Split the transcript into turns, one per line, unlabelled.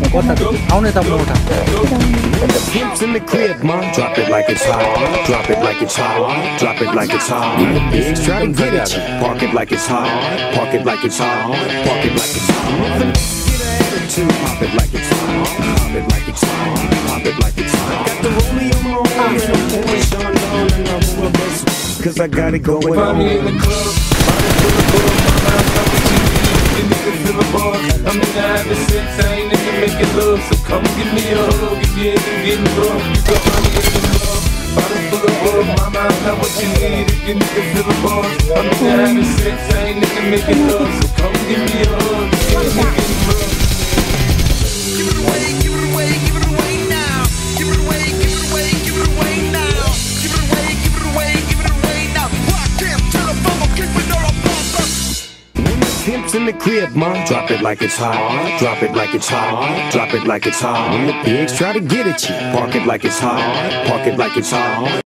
ಅವನೇ ತಮ್ಮ
Pimps in the crib, mom. Drop it like it's hot. Drop it like it's hot. Drop it like it's hot. When the pigs try to get at you, park it like it's hot. Park it like it's hot. Park it like it's hot. If a nigga get an attitude, pop it like it's hot. Pop it like it's hot. Pop it like it's hot. Got the rollie on my arm and I'm pouring Sean down and I'm full of bus. Cause I got it going on.
Party in the club, body full of bull, mama, I'm coming to you. You nigga feel the bar. I'm in the having sex, I ain't into making love. So come give me a hug if you ain't getting rough. You got money in the club, body full of bull, mama, I got what you need. If you nigga feel the bar. I'm in the having sex, I ain't into making love. So come give me a hug if you ain't getting rough.
Give it away, give it away, give it away now. Give it away, give it away, give it away now. Give it away, give it away, give it away now. Rock him to the bubble, kick me no bumper.
When the pimp's in the crib, mom. Drop it like it's hot. Drop it like it's hot. Drop it like it's hot. When the pigs try to get at you, park it like it's hot. Park it like it's hot.